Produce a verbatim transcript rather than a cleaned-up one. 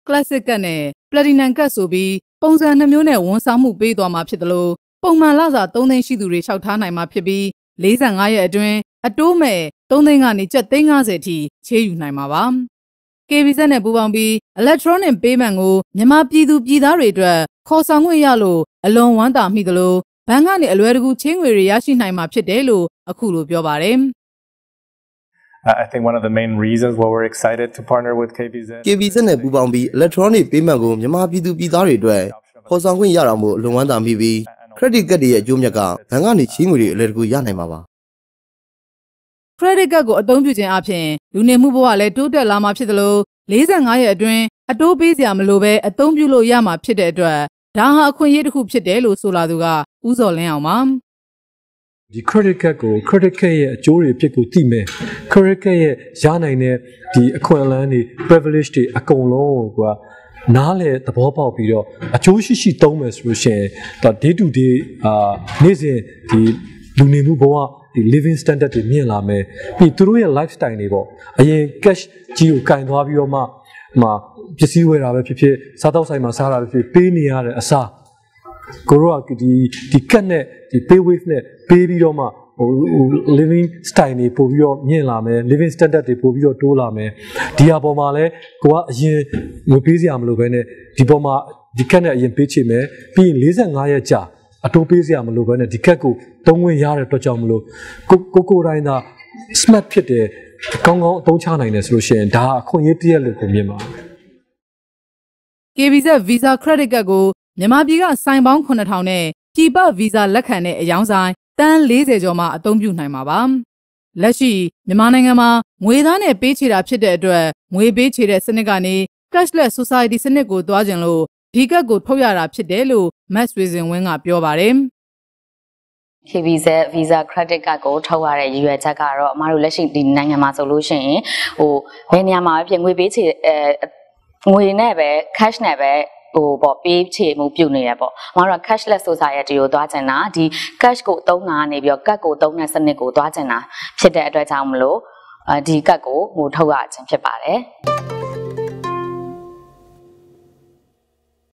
classic ကတ်နဲ့ platinum ကတ်ဆိုပြီးပုံစံနှမျိုးနဲ့ဝန်ဆောင်မှုပေးသွားမှာဖြစ်တယ်လို့ပုံမှန်လစာသုံးသိန်းရှိသူတွေလျှောက်ထားနိုင်မှာဖြစ်ပြီးလေးဆယ်ငါးရက်အတွင်းအတိုးမဲ့သုံးသိန်းကနေကျပ်သိန်း၅၀ထိချေးယူနိုင်မှာပါ ကေ ဗီ ဇက် နဲ့ပူးပေါင်းပြီး electronic payment ကိုမြန်မာပြည်သူပြည်သားတွေအတွက်ခေါ်ဆောင်ခွင့်ရလို့အလွန်ဝမ်းသာမိသလိုဘဏ်ကနေအလွယ်တကူချေးငွေတွေရရှိနိုင်မှာဖြစ်တယ်လို့အခုလိုပြောပါတယ် I think one of the main reasons why we're excited to partner with ကေ ဗီ ဇက်ကေ ဗီ ဇက် နဲ့ပူးပေါင်းပြီး electronic payment ကိုမြန်မာပြည်သူပြည်သားတွေအတွက်ခေါ်ဆောင်ခွင့်ရတာမို့အလွန်ဝမ်းသာမိပြီး credit card တွေရဲ့အကျိုးမြတ်ကဘဏ်ကနေချေးငွေတွေအလွယ်တကူရနိုင်မှာပါ credit card ကိုအသုံးပြုခြင်းအပြင်လူနေမှုဘဝလည်းတိုးတက်လာမှာဖြစ်သလိုလေးဆယ်ငါးရက်အတွင်းအတိုးပေးစရာမလိုဘဲအသုံးပြုလို့ရမှာဖြစ်တဲ့အတွက်ဒါဟာအခွင့်အရေးတစ်ခုဖြစ်တယ်လို့ဆိုလာသူကဦးစော်လင်းအောင်ပါဒီ credit card ကို credit card ရဲ့အကျိုးတွေဖြစ်ကိုသိမယ် credit card ရဲ့ရနိုင်တဲ့ဒီအခွင့်အလမ်းတွေ privilege တွေအကုန်လုံးကိုကနားလေသဘောပေါက်ပြီးတော့အကျိုးရှိရှိသုံးမယ်ဆိုလို့ရှိရင်ဒါ day to day အာနေ့စဉ်ဒီလူနေမှုဘဝဒီ living standard တွေမြင့်လာမယ်ပြီးသူတို့ရဲ့ lifestyle တွေပေါ့အရင် cash ကြီးကိုကင်သွားပြီးတော့မှမှာပစ္စည်းဝယ်တာပဲဖြစ်ဖြစ်စားတော့ဆိုင်မှာစားတာပဲဖြစ်ပေးနေရတဲ့အစားကိုရောကဒီဒီကတ်နဲ့ဒီ pay wave နဲ့ပေးပြီးတော့မှဟို living style တွေပို့ပြီးတော့မြင့်လာမယ် living standard တွေပို့ပြီးတော့တိုးလာမယ်ဒီအပေါ်မှာလဲကိုကအရင်ငွေပေးစရာမလိုဘဲနဲ့ဒီပေါ်မှာဒီကတ်နဲ့အရင်ပေးချင်မယ်ပြီးရင်လေးဆယ်ငါးရက်ကြာအတိုးပေးစရာမလိုဘဲနဲ့ဒီကတ်ကိုသုံးဝင်ရတဲ့အတွက်ကြောင့်မလို့ကိုကိုကိုတိုင်းသာ smart ဖြစ်တယ်ကောင်းကောင်းအသုံးချနိုင်တယ်ဆိုလို့ရှိရင်ဒါအခွင့်အရေးတရက်လို့ကိုမြင်ပါကေ ဗီ ဇက် Visa Credit Card ကိုမြန်မာပြည်ကစိုင်ပေါင်းခုနှစ်ထောင်နဲ့ပြည်ပ Visa လက်ခံတဲ့အယောင်ဆိုင်တန်းလေးဆယ်ကျော်မှအသုံးပြုနိုင်မှာပါလက်ရှိမြန်မာနိုင်ငံမှာငွေသားနဲ့ပေးချေတာဖြစ်တဲ့အတွက်ငွေပေးချေတဲ့စနစ်ကနေ cashless society စနစ်ကိုသွားခြင်းလို့ဒီကတ်ကိုထုတ်ရတာဖြစ်တယ်လို့မတ်ဆွေစင်ဝင်းကပြောပါတယ်ကေ ဗီ ဇက် Visa Credit Card ကိုထုတ်ရတဲ့ရည်ရွယ်ချက်ကတော့အမတို့လက်ရှိဒီနိုင်ငံမှာဆိုလို့ရှိရင်ဟိုဘယ်နေရာမှာဖြစ်ငွေပေးချေအဲငွေနဲ့ပဲ cash နဲ့ပဲဟိုပေါ့ပေးချေမှုပြုနေရပေါ့အမတို့က cashless society ကိုသွားချင်တာဒီ cash ကိုသုံးတာနေပြီးတော့ကတ်ကိုသုံးတဲ့စနစ်ကိုသွားချင်တာဖြစ်တဲ့အတွက်ကြောင့်မလို့ဒီကတ်ကိုဟိုထုတ်ရခြင်းဖြစ်ပါတယ်